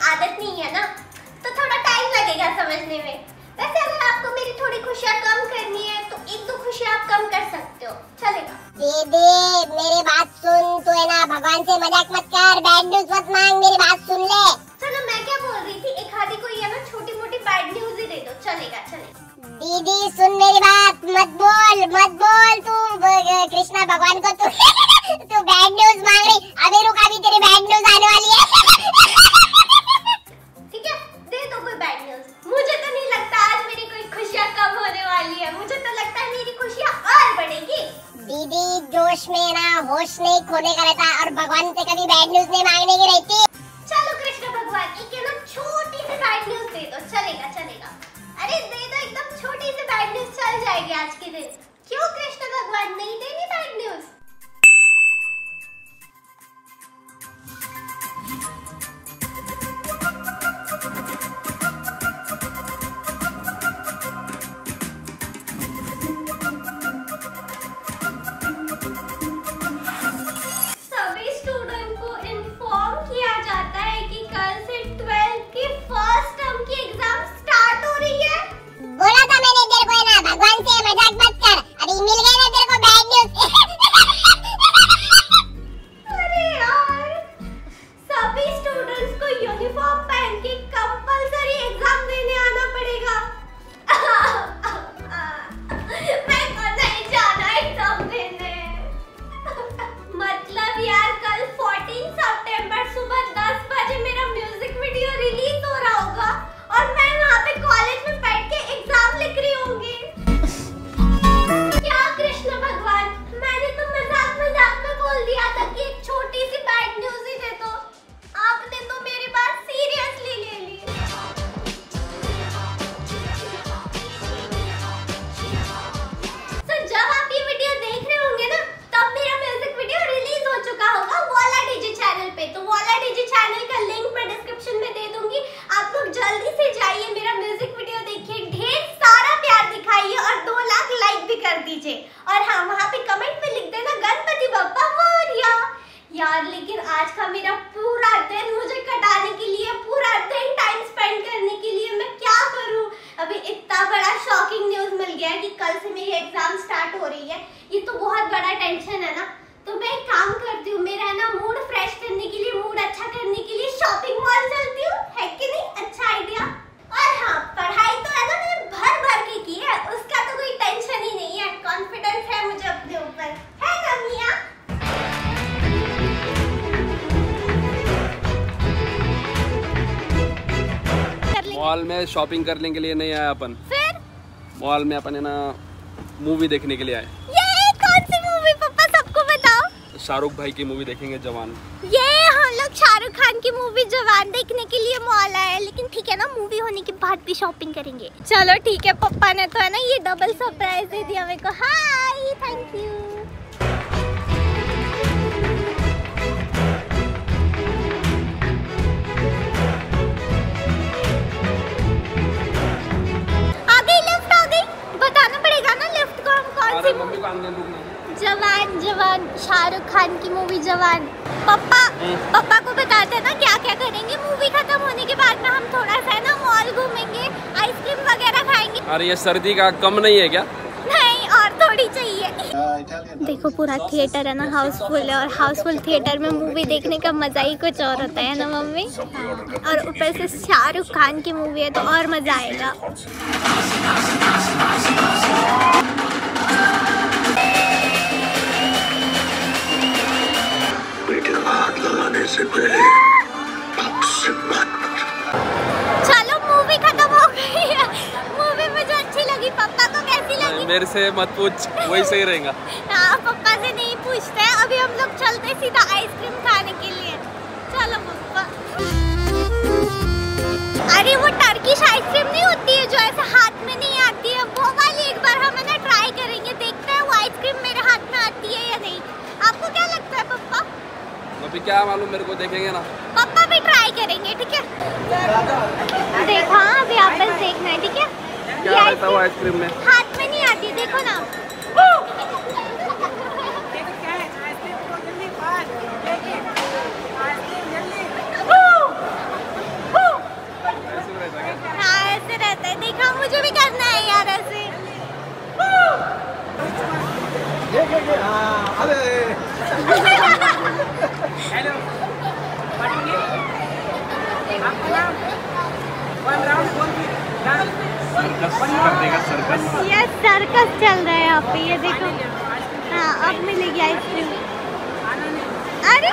आदत नहीं है ना, तो थोड़ा टाइम लगेगा समझने में। वैसे अगर आपको मेरी थोड़ी खुशियाँ कम करनी है तो 1-2 खुशियाँ आप कम कर सकते हो, चलेगा। दीदी मेरी बात सुन, तू है ना भगवान से मजाक मत कर, बैड न्यूज मत मांग, मेरी बात सुन ले। चलो मैं क्या बोल रही थी, एक आधी कोई है ना छोटी मोटी बैड न्यूज ही दे दो, चलेगा चलेगा। दीदी सुन मेरी बात, मत बोल तू कृष्णा भगवान को तू बैड न्यूज मांग रही। अभी रुक, अभी तेरी बैड न्यूज आने वाली है। ठीक है दे दो कोई बैड न्यूज। मुझे तो नहीं लगता आज मेरी कोई खुशियाँ कम होने वाली है, मुझे तो लगता है मेरी खुशियाँ और बढ़ेगी। दीदी जोश में ना होश नहीं खोने का रहता, और भगवान से कभी बैड न्यूज नहीं मांगने की रहती। चलो कृष्ण भगवान एक है ना छोटी सी बैड न्यूज दे दो, चलेगा चलेगा। अरे दे दो, एकदम छोटी सी बैड न्यूज चल जाएगी आज के दिन। क्यों कृष्ण भगवान नहीं देनी बैड न्यूज? सभी स्टूडेंट को इन्फॉर्म किया जाता है कि कल से 12th की फर्स्ट टर्म की एग्जाम स्टार्ट हो रही है। बोला था मैंने तेरे को, है ना भगवान से मजाक मत कर। अभी मिल गई ना तेरे को बैड न्यूज। अरे यार, सभी स्टूडेंट्स को यूनिफॉर्म पहन के कंपलसरी एग्जाम देने आना पड़ेगा। मैं को नहीं जाना एग्जाम देने। मतलब यार कल 14 सितंबर सुबह 10 बजे मेरा म्यूजिक वीडियो रिलीज हो रहा होगा और मैं वहाँ पे कॉलेज में बैठ के एग्जाम लिख रही होंगी। क्या कृष्ण भगवान, मैंने तो मजाक में बोल दिया था कि एक छोटी सी बैड न्यूज ही दे दो, आपने तो मेरी बात सीरियसली ले ली। तो जब आप ये वीडियो देख रहे होंगे ना, तब मेरा म्यूजिक वीडियो रिलीज हो चुका होगा वॉला डीजे चैनल पे। तो वॉला डीजे चैनल का लिंक मैं डिस्क्रिप्शन में दे दूंगी, आप लोग जल्दी से जाइए मेरा म्यूजिक वीडियो देखिए, ढेर सारा प्यार दिखाइए और 2 लाख लाइक भी कर दीजिए। और हाँ वहाँ पे कमेंट में लिख देना गणपति बप्पा मोरया। यार लेकिन आज का मेरा पूरा दिन मुझे कटाने के लिए, पूरा दिन टाइम स्पेंड करने के लिए मैं क्या करूं? अभी इतना बड़ा शॉकिंग न्यूज मिल गया है कि कल से मेरी एग्जाम स्टार्ट हो रही है, ये तो बहुत बड़ा टेंशन है ना। तो मैं एक काम करती हूँ, मेरा ना मूड फ्रेश करने के लिए, मूड अच्छा करने के लिए शॉपिंग मॉल चलती हूँ, है कि नहीं? अच्छा आइडिया। और हाँ पढ़ाई तो है ना मैंने भर के की है, उसका तो कोई टेंशन ही नहीं है, कॉन्फिडेंस है मुझे अपने ऊपर, है ना मिया? मॉल में शॉपिंग करने के लिए नहीं आया अपन, फिर मॉल में अपन है ना मूवी देखने के लिए आए। ये कौन सी मूवी पापा, सबको बताओ। शाहरुख भाई की मूवी देखेंगे जवान। ये हम लोग शाहरुख खान की मूवी जवान देखने के लिए मॉल आए, लेकिन ठीक है ना मूवी होने के बाद भी शॉपिंग करेंगे। चलो ठीक है, पप्पा ने तो है ना ये डबल सरप्राइज दे दिया मेरे को। Hi thank you. Jawan Shahrukh Khan की मूवी जवान। पापा को बताते ना क्या क्या करेंगे मूवी खत्म होने के बाद में। हम थोड़ा सा ना मॉल घूमेंगे, आइसक्रीम वगैरह खाएंगे। अरे ये सर्दी का कम नहीं है क्या? नहीं और थोड़ी चाहिए। देखो पूरा थिएटर है ना हाउसफुल है, और हाउसफुल थिएटर में मूवी देखने का मजा ही कुछ और होता है ना मम्मी। और ऊपर से शाहरुख खान की मूवी है तो और मजा आएगा। से पहले आपसे बात कर। चलो मूवी खत्म हो गई है, मूवी मुझे अच्छी लगी। पापा को कैसी लगी? मेरे से मत पूछ, वही सही रहेगा। हाँ पापा से नहीं पूछते हैं, अभी हम लोग चलते सीधा आइसक्रीम खाने के लिए। चलो पापा। अरे वो टर्किश आइसक्रीम नहीं होती है जो ऐसे हाथ में नहीं आती है, वो वाली एक बार हम है ना ट्राई करेंगे, देखते हैं वो आइसक्रीम मेरे हाथ में आती है या नहीं। आपको क्या लगता है पापा? अभी क्या मालूम, मेरे को देखेंगे ना। पापा भी ट्राई करेंगे, ठीक है? देखो अभी आप बस देखना है, ठीक है? क्या रहता है वो आइसक्रीम में? हाथ में नहीं आती, देखो ना। हाँ मुझे भी करना है यार ऐसे। ये सर्कस चल रहा है यहाँ पे, ये देखो। हाँ अब मिलेगी आइसक्रीम। अरे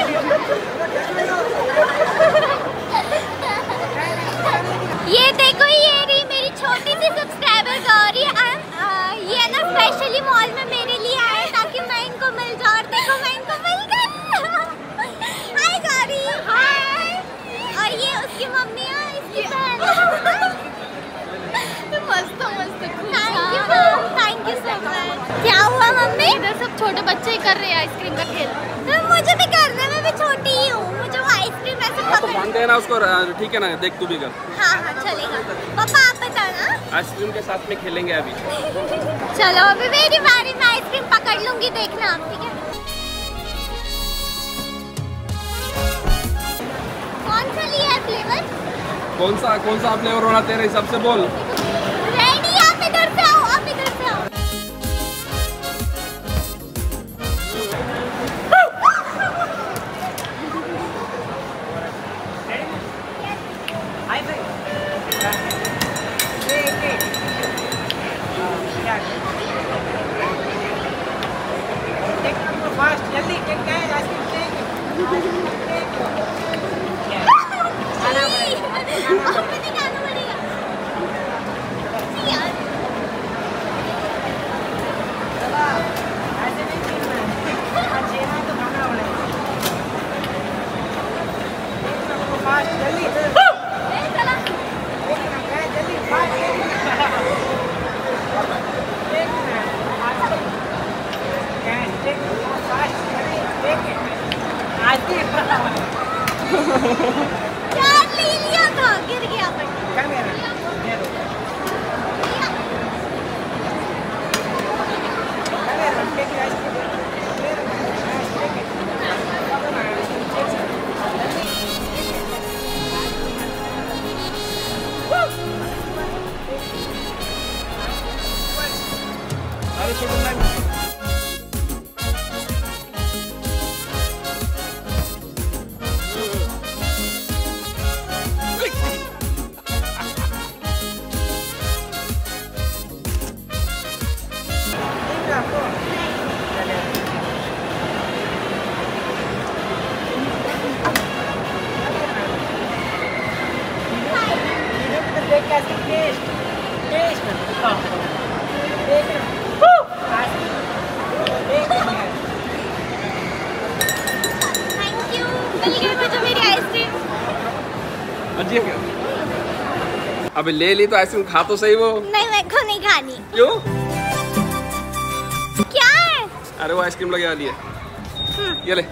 ये देखो, ये रही मेरी छोटी सी सब्सक्राइबर गौरी। ये ना स्पेशली मॉल में मेरे लिए आए ताकि मैं इनको मिल जाऊँ। और देखो मैं इनको मिल गई। हाय गौरी। हाय। और ये उसकी मम्मी है, इसकी बहन। मस्त मस्त। Thank you so much. क्या हुआ मम्मी? इधर सब छोटे बच्चे ही कर रहे हैं आइसक्रीम का खेल। मुझे भी करना है, मैं भी छोटी ही हूँ। मुझे वो आइसक्रीम ऐसे तो मांगते हैं ना उसको, ठीक है ना, देख तू भी कर। हाँ हाँ चलेगा। पापा आप बताना। आइसक्रीम के साथ में खेलेंगे अभी। चलो अभी मेरी बारी, मैं आइसक्रीम पकड़ लूंगी, देखना आप, ठीक है। कौन सा लिया है फ्लेवर? कौन सा फ्लेवर होना तेरे हिसाब से बोल। रेडी, आप इधर से आओ, आप इधर से आओ। यार ले लिया था, गिर गया बट। अबे ले ली तो आइसक्रीम खा तो सही वो। नहीं मेरे को नहीं खानी। क्यों? क्या है? अरे वो आइसक्रीम लगे वाली है, ये ले।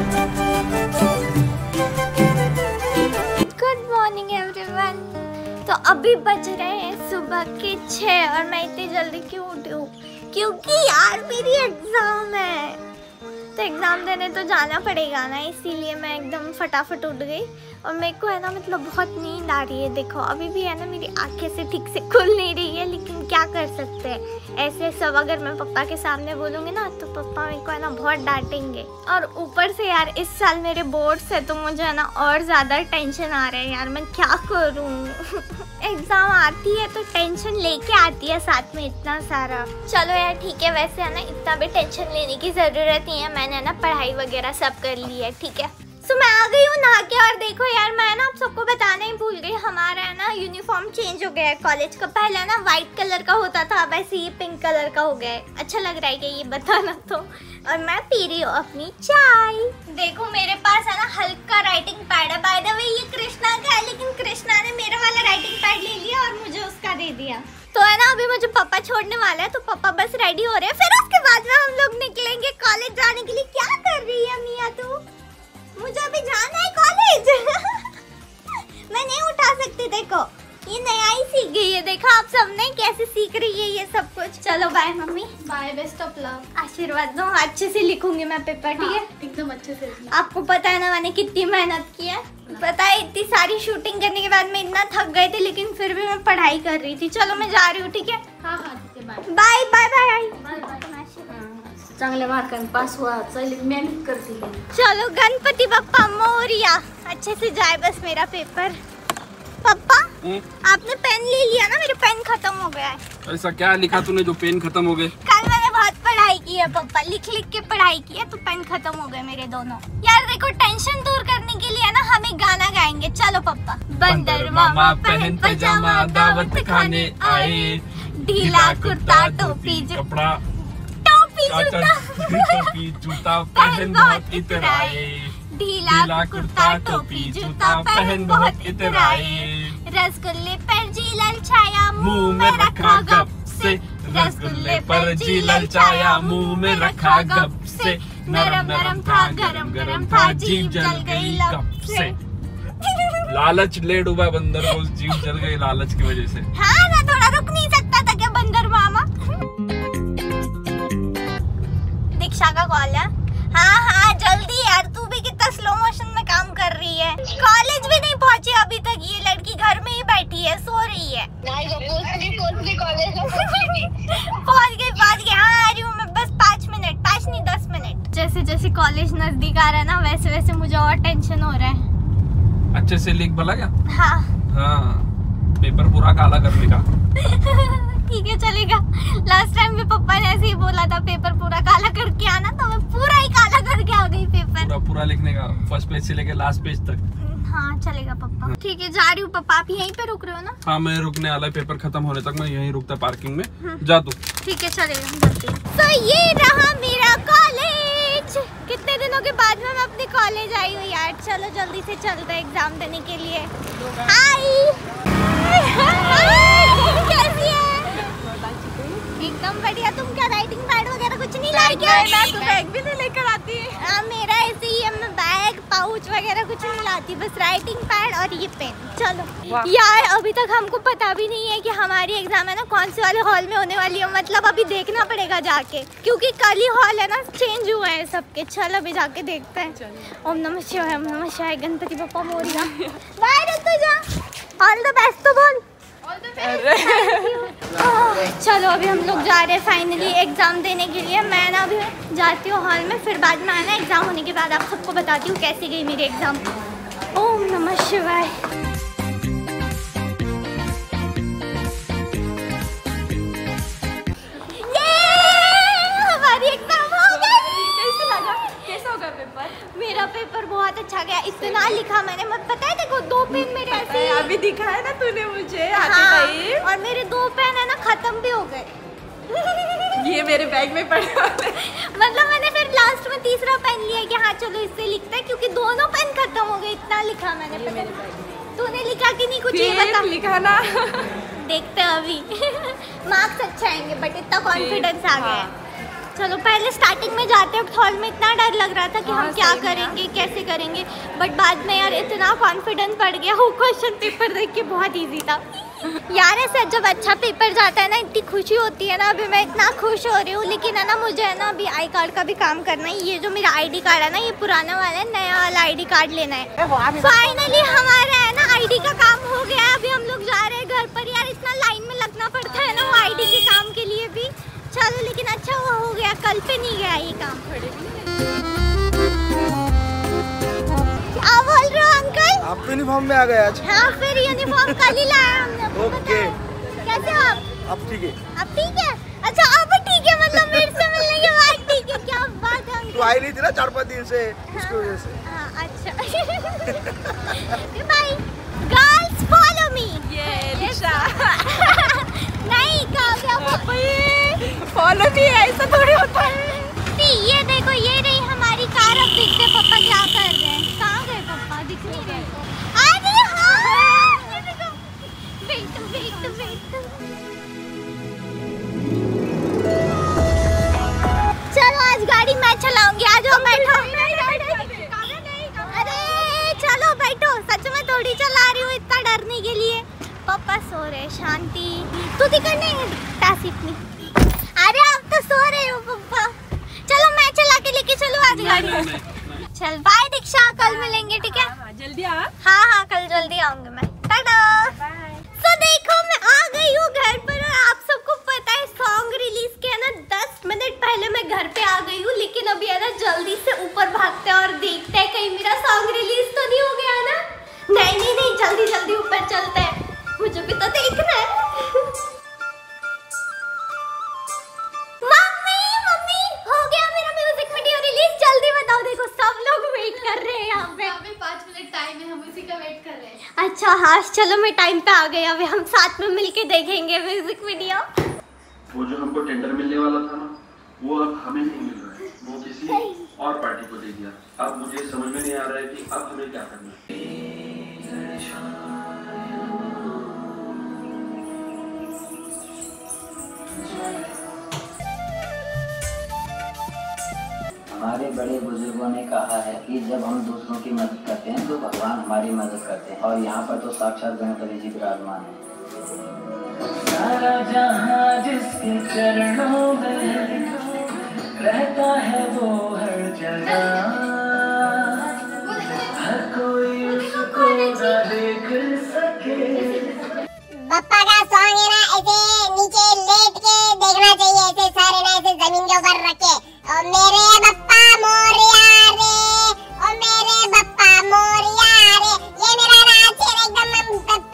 Good morning everyone. तो अभी बज रहे हैं सुबह के 6 और मैं इतनी जल्दी क्यों उठी हूँ? क्योंकि यार मेरी एग्जाम है, तो एग्जाम देने तो जाना पड़ेगा ना, इसीलिए मैं एकदम फटाफट उठ गई। और मेरे को है ना मतलब बहुत नींद आ रही है। देखो अभी भी है ना मेरी आंखें से ठीक से खुल नहीं रही है, लेकिन क्या कर सकते हैं। ऐसे सब अगर मैं पापा के सामने बोलूँगी ना तो पापा मेरे को है ना बहुत डांटेंगे। और ऊपर से यार इस साल मेरे बोर्ड्स है तो मुझे है ना और ज़्यादा टेंशन आ रहा है यार, मैं क्या करूँ। एग्ज़ाम आती है तो टेंशन लेके आती है साथ में इतना सारा। चलो यार ठीक है, वैसे है ना इतना भी टेंशन लेने की ज़रूरत नहीं है, मैंने ना पढ़ाई वगैरह सब कर ली है, ठीक है। तो मैं आ गई हूँ नहा के। और देखो यार मैं ना आप सबको बताना ही भूल गई, हमारा है ना यूनिफॉर्म चेंज हो गया है कॉलेज का। पहले ना व्हाइट कलर का होता था, अब ऐसे ये पिंक कलर का हो गया है। अच्छा लग रहा है क्या ये बताना तो। और मैं पी रही हूँ अपनी चाय। देखो मेरे पास है ना हल्का राइटिंग पैड है। बाय द वे ये कृष्णा का है, लेकिन कृष्णा ने मेरा वाला राइटिंग पैड ले लिया और मुझे उसका दे दिया। तो है ना अभी मुझे पापा छोड़ने वाला है, तो पापा बस रेडी हो रहे हैं, फिर उसके बाद में हम लोग निकलेंगे कॉलेज जाने के लिए। क्या कर रही है मिया तू? मुझे अभी जाना है कॉलेज। मैं नहीं उठा सकती, देखो ये नया ही सीख गई है। देखो आप सबने कैसे सीख रही है ये सब कुछ। चलो bye mummy, bye, best of luck. आशीर्वाद दो, अच्छे से लिखूंगी मैं पेपर, ठीक है? एकदम अच्छे से। आपको पता है ना मैंने कितनी मेहनत की है, पता है इतनी सारी शूटिंग करने के बाद मैं इतना थक गई थी, लेकिन फिर भी मैं पढ़ाई कर रही थी। चलो मैं जा रही हूँ, ठीक है? हाँ हाँ ठीक है, बाय बाय बाय बाय। चांगल्या मार्काने पास हुआ, चल मेहनत करती है। चलो गणपति बप्पा मोरिया, अच्छे से जाए बस मेरा पेपर। पापा आपने पेन ले लिया ना, मेरे पेन खत्म हो गया है। ऐसा क्या लिखा तूने जो पेन खत्म हो गए? कल मैंने बहुत पढ़ाई की है पापा, लिख लिख के पढ़ाई की है, तो पेन खत्म हो गए मेरे दोनों। यार देखो, टेंशन दूर करने के लिए ना हम एक गाना गाएंगे। चलो पापा। बंदर मामा पहन पैजामा दावत खाने आए, ढीला कुर्ता टोपी कपड़ा टोपी जूता पहन बहुत इतराए, ढीला कुर्ता टोपी जूता पहन बहुत इतराए, रसगुल्ले पर जी ललचाया मुंह में रखा गप से, रसगुल्ले पर जी ललचाया मुंह में रखा गप से, नरम नरम था गरम गरम था जीभ जल गई गप से। लालच ले डूबा बंदर को, जीभ जल गई लालच की वजह से। हाँ ना, थोड़ा रुक नहीं सकता था क्या बंदर मामा? दीक्षा का कॉल है। हाँ जल्दी यार, तू भी कितना स्लो मोशन में काम कर रही है। कॉलेज भी नहीं पहुंची अभी तक, ये लड़की घर में ही बैठी है, सो रही है। पहुंच गई। हाँ आ रही हूँ मैं, बस 5 मिनट, 5 नहीं 10 मिनट। जैसे जैसे कॉलेज नजदीक आ रहा है ना, वैसे वैसे मुझे और टेंशन हो रहा है। अच्छे से लिख भला क्या? हाँ पेपर पूरा काला करने का। ठीक है चलेगा। लास्ट टाइम भी पापा ने ऐसे ही बोला था, पेपर पूरा काला करके आना, तो मैं पूरा ही काला करके आ गई पेपर। पूरा लिखने का, फर्स्ट पेज से लेके लास्ट पेज तक। हाँ चलेगा पापा। ठीक है जा रही हूँ पापा, आप यहीं पे रुक रहे हो ना? हाँ मैं रुकने वाला है, पेपर खत्म होने तक मैं यहीं रुकता पार्किंग में। जा तू। ठीक है चलेगा। तो ये रहा मेरा कॉलेज। कितने दिनों के बाद में मैं अपने कॉलेज आई हूँ यार। चलो जल्दी से चलते हैं एग्जाम देने के लिए। कैसी है? एकदम बढ़िया। तुम क्या राइटिंग पैड वगैरह कुछ नहीं लाई क्या? मैं तो बैग भी नहीं लेकर आती। मेरा ऐसे ही है, मैं बैग पाउच वगैरह कुछ नहीं लाती, बस राइटिंग पैड और ये पेन। चलो यार, अभी तक हमको पता भी नहीं है कि हमारी एग्जाम है ना कौन से वाले हॉल में होने वाली है। मतलब अभी देखना पड़ेगा जाके, क्योंकि कल ही हॉल है ना चेंज हुआ है सबके। चल अभी जाके देखते हैं। ओम नमः शिवाय, ओम नमः शिवाय, गणपति बप्पा मोरिया। बाय ऋतु जा, ऑल द बेस्ट तो बोल। चलो अभी हम लोग जा रहे हैं फाइनली एग्जाम देने के लिए। मैं ना अभी जाती हूँ हॉल में, फिर बाद में आना एग्जाम होने के बाद आप सबको बताती हूँ कैसी गई मेरी एग्जाम। ओम नमः शिवाय। हमारी एग्जाम हो गई। कैसे लगा? कैसा होगा पेपर? मेरा पेपर बहुत अच्छा गया। इतना लिखा मैंने, मत पता है देखो 2 पेन मेरे ऐसे अभी दिखा है ना तूने मुझे। हाँ, और मेरे 2 पेन है ना खत्म भी हो गए। ये मेरे बैग में पड़े वाले। मतलब मैंने फिर लास्ट में तीसरा पेन लिया कि हाँ चलो इससे लिखते हैं, क्योंकि दोनों पेन खत्म हो गए। इतना लिखा मैंने। तूने लिखा कि नहीं? कुछ ये बता। लिखा ना। देखते हैं अभी। मार्क्स अच्छे आएंगे, बट इतना कॉन्फिडेंस आ गया है। चलो पहले स्टार्टिंग में जाते हैं हॉल में, इतना डर लग रहा था कि हम क्या करेंगे कैसे करेंगे, बट बाद में यार इतना कॉन्फिडेंस बढ़ गया। वो क्वेश्चन पेपर देख के बहुत इजी था यार। ऐसे जब अच्छा पेपर जाता है ना, इतनी खुशी होती है ना। अभी मैं इतना खुश हो रही हूँ, लेकिन है ना मुझे है ना अभी आई कार्ड का भी काम करना है। ये जो मेरा ID कार्ड है ना, ये पुराना वाला है, नया वाला ID कार्ड लेना है। फाइनली हमारा है ना ID का काम हो गया है। अभी हम लोग जा रहे हैं घर पर। यार इतना लाइन में लगना पड़ता है ना वो ID के काम के लिए भी। चलो लेकिन अच्छा हुआ हो गया, कल पे नहीं गया ये काम। आप बोल रहे हो अंकल? आप तो यूनिफॉर्म में आ गए आज। हाँ फिर यूनिफॉर्म कल ही लाया हमने। ओके। कैसे हो आप? अब ठीक है। अब ठीक है? अच्छा अब ठीक है, मतलब मेरे से मिलने के बाद ठीक है। क्या बात है अंकल? तो आई नहीं थी ना 4-5 दिन से, इसकी वजह से। हाँ अच्छा। Bye girls, follow me. ये दिशा। नहीं कहा फॉलो भी ऐसा थोड़ी होता है। ये देखो, ये रही हमारी कार। अब देखते पापा क्या कर रहे हैं। कहाँ गए पापा? दिख नहीं रहे। अरे हाँ, ये देखो। Wait wait wait. चलो आज गाड़ी मैं चलाऊंगी। आ जाओ बैठो। अरे चलो बैठो। सच में थोड़ी चला रही हूँ इतना डरने के लिए। पापा सो रहे, शांति। तू दिखने तासीफ नहीं। तो सो रहे हो पप्पा। चलो मैं चला के लेके चलूं आज गाड़ी। चल बाय दीक्षा, कल मिलेंगे ठीक है? जल्दी आ। हाँ कल जल्दी आऊंगी मैं। टाटा। तो देखो मैं आ गई हूँ घर पर और आप सबको पता है सॉन्ग रिलीज के ना 10 मिनट पहले मैं घर पे आ गई हूँ, लेकिन अभी है ना जल्दी से ऊपर भागते हैं और देखते हैं कहीं मेरा सॉन्ग रिलीज तो नहीं हो गया ना। नहीं जल्दी ऊपर चलते हैं, मुझे भी तो देखना है। मम्मी हो गया मेरा म्यूजिक वीडियो रिलीज, जल्दी बताओ। देखो सब लोग वेट कर रहे हैं यहाँ पे। अभी 5 मिनट टाइम है, हम उसी का वेट कर रहे हैं। अच्छा हाँ चलो मैं टाइम पे आ गई, अभी हम साथ में मिलके देखेंगे म्यूजिक वीडियो। वो जो हमको टेंडर मिलने वाला था ना, वो अब हमें नहीं मिल रहा है, वो किसी और पार्टी को दे दिया। अब मुझे समझ में नहीं आ रहा है कि अब हमें क्या करना है। हमारे बड़े बुजुर्गों ने कहा है कि जब हम दूसरों की मदद करते हैं तो भगवान हमारी मदद करते हैं, और यहाँ पर तो साक्षात गणपति जी विराजमान है। सारा जहां जिसके चरणों में रहता है वो हर जगह, हर कोई उसको न देख सके। बप्पा का सॉन्ग है ना, ऐसे नीचे लेट के देखना चाहिए, ऐसे सर है ना ऐसे जमीन के ऊपर रख के। और मेरे बप्पा मोरिया रे, ओ मेरे बप्पा मोरिया रे, ये मेरा नाच है एकदम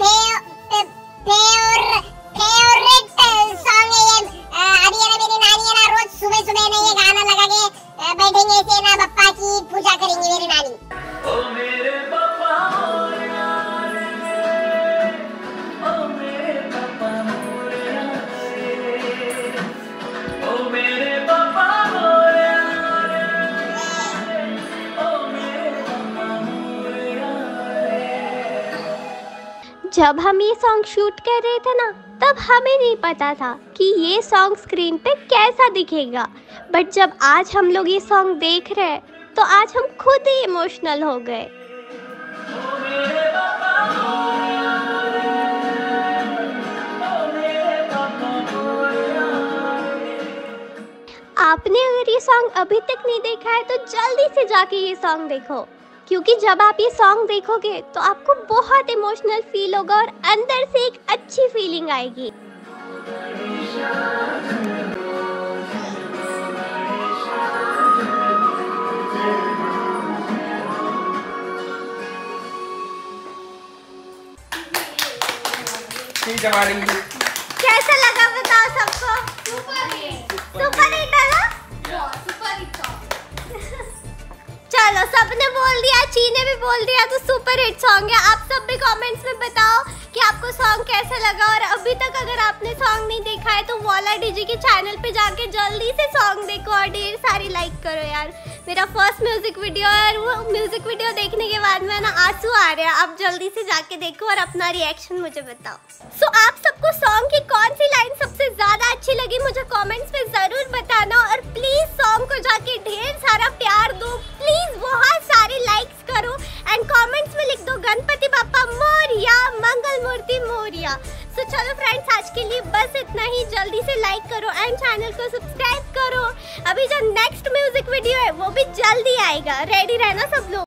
फेवरेट सॉन्ग है ये। अभी है ना मेरी नानी है ना रोज सुबह सुबह ना ये गाना लगा के बैठेंगे, ऐसे ना बप्पा की पूजा करेंगी मेरी नानी। ओ मेरे बप्पा मोरिया रे, ओ मेरे बप्पा मोरिया रे, ओ मेरे बप्पा मोरिया रे, ओ मेरे बप्पा मोरिया रे। जब हम ये सॉन्ग शूट कर रहे थे ना, तब हमें नहीं पता था कि ये सॉन्ग स्क्रीन पे कैसा दिखेगा, बट जब आज हम लोग ये सॉन्ग देख रहे हैं तो आज हम खुद ही इमोशनल हो गए। आपने अगर ये सॉन्ग अभी तक नहीं देखा है तो जल्दी से जाके ये सॉन्ग देखो, क्योंकि जब आप ये सॉन्ग देखोगे तो आपको बहुत इमोशनल फील होगा और अंदर से एक अच्छी फीलिंग आएगी। कैसा लगा बताओ सबको? सुपर हिट है ना? चलो सबने बोल दिया, ची ने भी बोल दिया, तो सुपर हिट सॉन्ग है। आप सब भी कमेंट्स में बताओ कि आपको सॉन्ग कैसा लगा, और अभी तक अगर आपने सॉन्ग नहीं देखा है तो वॉला डीजे के चैनल पे जाके जल्दी से सॉन्ग देखो और ढेर सारी लाइक करो यार। मेरा फर्स्ट म्यूजिक वीडियो है और वो म्यूजिक वीडियो देखने के बाद में ना आंसू आ रहे हैं। आप जल्दी से जाके देखो और अपना रिएक्शन मुझे बताओ। सो आप सबको सॉन्ग की कौन सी लाइन सबसे ज्यादा अच्छी लगी मुझे कमेंट्स में जरूर बताना, और प्लीज सॉन्ग को जाके ढेर सारा प्यार दो, प्लीज बहुत सारे लाइक्स करो एंड कमेंट्स में लिख दो गणपति बाप्पा मोरिया, मंगल मूर्ति मोरिया। सो चलो फ्रेंड्स आज के लिए बस इतना ही, जल्दी से लाइक करो एंड चैनल को सब्सक्राइब करो। अभी जो नेक्स्ट म्यूजिक वीडियो है वो भी जल्दी आएगा, रेडी रहना सब लोग।